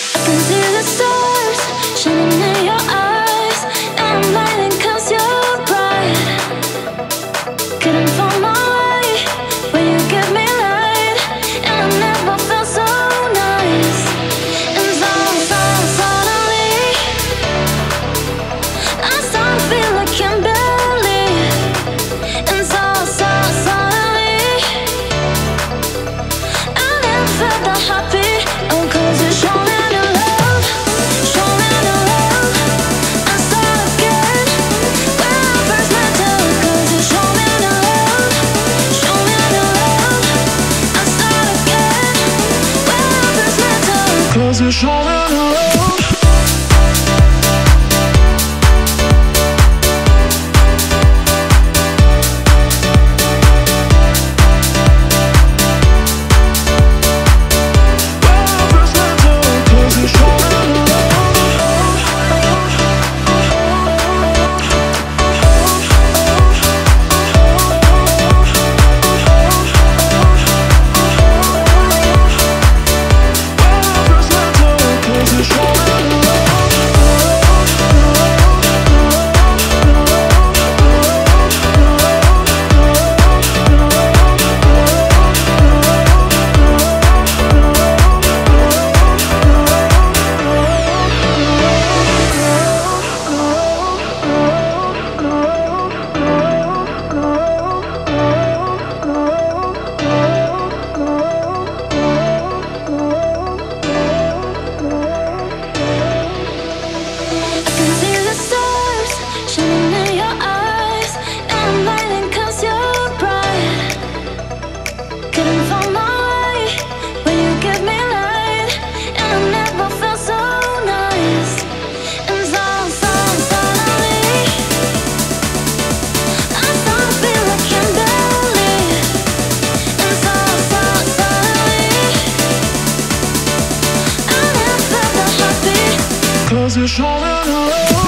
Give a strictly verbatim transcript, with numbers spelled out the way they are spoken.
can see the stars shining in your eyes, and I'm lighting 'cause you're bright. Couldn't find my way when you give me light, and I never felt so nice. And so, so suddenly I start to feel I can't believe. And so, so suddenly I never felt that happy. Oh, 'cause you show me the love, show me the love. I start again when I first met you. 'Cause you show me the love, show me the love. I start again when I first met you. 'Cause you show me the love. Cause you show me the love.